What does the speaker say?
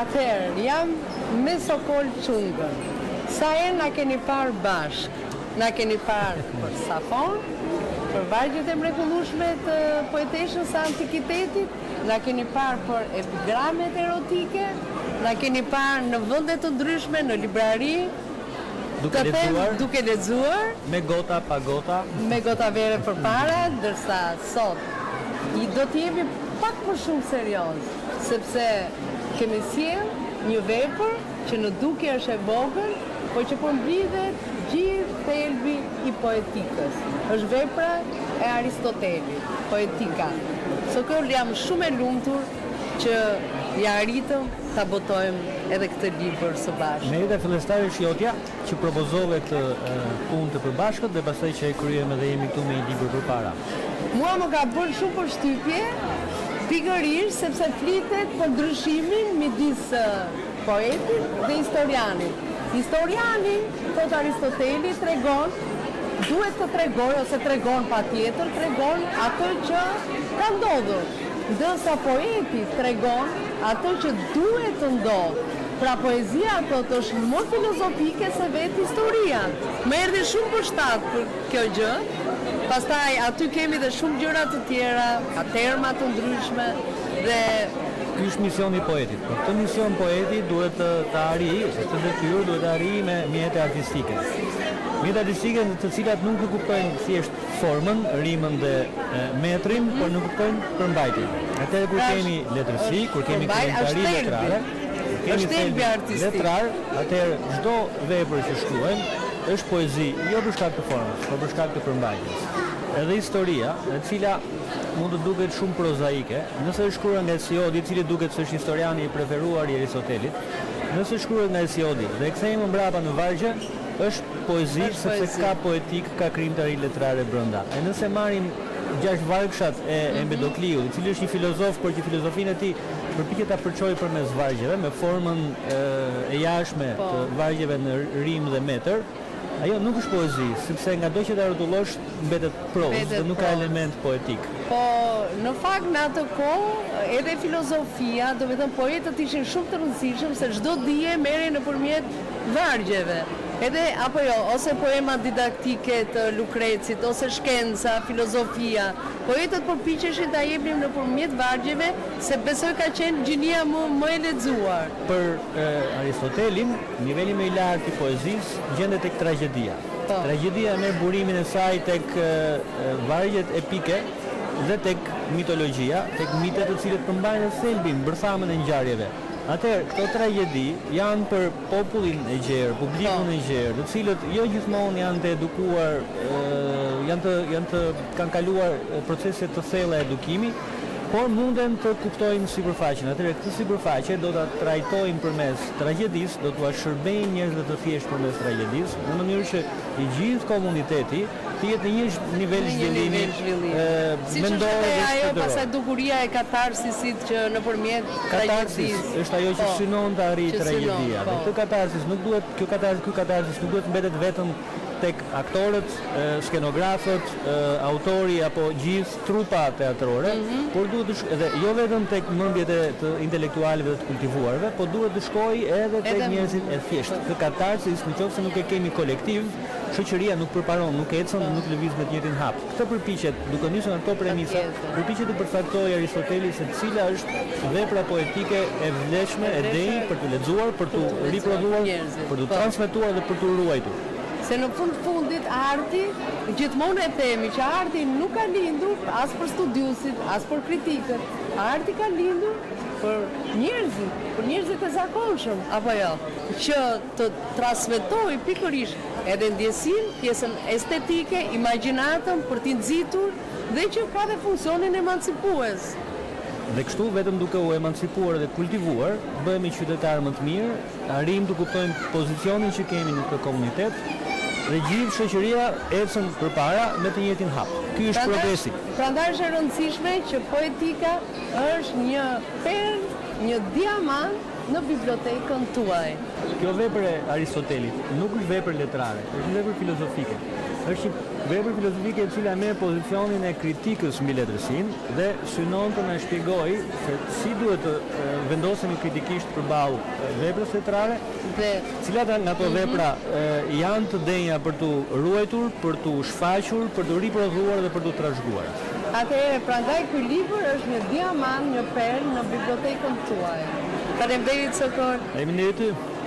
Atëherë, jam me Sokol Çungën. Sa herë na keni parë bashk? Na keni parë për Safon, për vargjet e mrekullueshme të poeteshës së antikitetit, na keni parë për epigramet erotike, na keni parë në vende të ndryshme, në librari, duke lexuar, me gota pa gota, me gota vere përpara, ndërsa sot i do të jemi pak më shumë serioz, sepse kemi sjell një vepër që në dukje është e vogël, po që përmbledhet gjithë thelbi i poetikës. Është vepra e Aristotelit, poetika. Sokol, jam shumë e lumtur që ja arritëm ta botojmë edhe këtë libër së bashku. Merita fillestare Shjotja, që propozove këtë punë të përbashkët dhe pastaj që e kryem edhe jemi këtu me një libër përpara. Mua më ka bërë shumë përshtypje, pikërisht sepse flitet për ndryshimin midis poetit dhe historianit. Historiani, thot Aristoteli, duhet të tregoj, ose tregon patjetër, tregon atë që ka ndodhur. Ndërsa poeti tregon atë që duhet të ndodhë. Pra poezia thot është më filozofike se vetë historia. Më erdhi shumë përshtat për kjo gjë. Pastaj aty kemi dhe shumë gjëra të tjera, ka terma të ndryshme dhe ky është misioni i poetit. Për këtë mision poeti duhet të arrijë, ose të detyrë duhet të arrijë me mjete artistike. Mjete artistike të cilat nuk kuptojnë thjesht formën, rimën dhe metrin, por nuk kuptojnë përmbajtjen. Atëherë kur kemi letërsi, kur kemi komentari letrare, kemi thelbi letrar, atëherë çdo vepër që shkruajmë është poezi, jo për shkak të formës, por për shkak të përmbajtjes. Edhe historia, e cila mund të duket shumë prozaike, nëse është shkruar nga Hesiodi, i cili duket se është historiani i preferuar i Aristotelit, nëse është shkruar nga Hesiodi dhe e kthejmë mbrapa në vargje, është poezi sepse ka poetik, ka krimtari letrare brenda. E nëse marrim 6 vargshat e Empedokliut, i cili është një filozof, por që filozofinë e tij përpiqet ta përçojë përmes vargjeve, me formën e jashtme të vargjeve në rim dhe metër, ajo nuk është poezi, sepse ngado që ta rrotullosh mbetet prozë dhe nuk ka element poetik. Po, në fakt në atë kohë edhe filozofia, do të thënë poetët ishin shumë të rëndësishëm se çdo dije merrej nëpërmjet vargjeve. Edhe apo jo, ose poema didaktike të Lukrecit, ose shkenca, filozofia. Poetët përpiqeshin ta jepnin nëpërmjet vargjeve, se besoj ka qenë gjinia më e lexuar. Për Aristotelin, niveli më i lartë i poezisë gjendet tek tragjedia. Tragjedia merr burimin e saj tek vargjet epike dhe tek mitologjia, tek mitet të cilët përmbajnë thelbin, bërthamën e ngjarjeve. Atëherë, këto tragjedi janë për popullin e gjerë, publikun e gjerë, të cilët jo gjithmonë janë të edukuar, kanë kaluar procese të thella edukimi, por munden të kuptojnë sipërfaqen. Atëherë, këtë sipërfaqe do ta trajtojnë përmes tragjedisë, do t'ua shërbejnë njerëzve të thjeshtë përmes tragjedisë, në mënyrë që i gjithë komuniteti të jetë në një nivel zhvillimi mendor dhe shpirtëror. Pastaj dukuria e katarsisit që nëpërmjet tragjedisë është ajo që synon të arrijë tragjedia. Dhe këtë katarsis nuk duhet, ky katarsis nuk duhet mbetet vetëm tek aktorët, skenografët, autori apo gjithë trupa teatrore, por duhet edhe jo vetëm tek mendjet e të intelektualëve dhe të kultivuarve, por duhet të shkojë edhe tek njerëzit e thjeshtë. Këtë katarsis, nëse nuk e kemi kolektiv, shoqëria nuk përparon, nuk ecën, nuk lëviz me të njëjtin hap. Këtë përpiqet, duke nisur nga këto premisa, përpiqet të përcaktojë Aristoteli se cila është vepra poetike e vlefshme e denjë për të lexuar, për të riprodhuar, për të transmetuar dhe për të ruajtur. Se në fundit arti, gjithmonë e themi që arti nuk ka lindur as për studiusit, as për kritikët. Arti ka lindur për njerëzit e zakonshëm, apo jo, që të transmetoj pikërisht edhe ndjesin, pjesën estetike, imagjinatën për t'i nxitur dhe që ka dhe funksionin emancipues. Dhe kështu vetëm duke u emancipuar dhe kultivuar, bëhemi qytetarë më të mirë, arrijmë të kuptojmë pozicionin që kemi në këtë komunitet dhe gjithë shoqëria ecën përpara me të njëjtin hap. Ky është progresi. Prandaj është e rëndësishme që poetika është një perlë, një diamant në bibliotekën tuaj. Kjo vepër e Aristotelit nuk është vepër letrare, është një vepër filozofike. Është një vepër filozofike e cila merr pozicionin e kritikës mbi letërsinë dhe synon të na shpjegojë se si duhet të vendosemi kritikisht përballë veprës letrare, dhe cilat nga ato vepra janë të denja për të ruajtur, për të shfaqur, për të riprodhuar dhe për të trashëguar. atëherë prandaj ky libër është një diamant, një perlë në bibliotekën tuaj. Faleminderit Sokol. Faleminderit ty.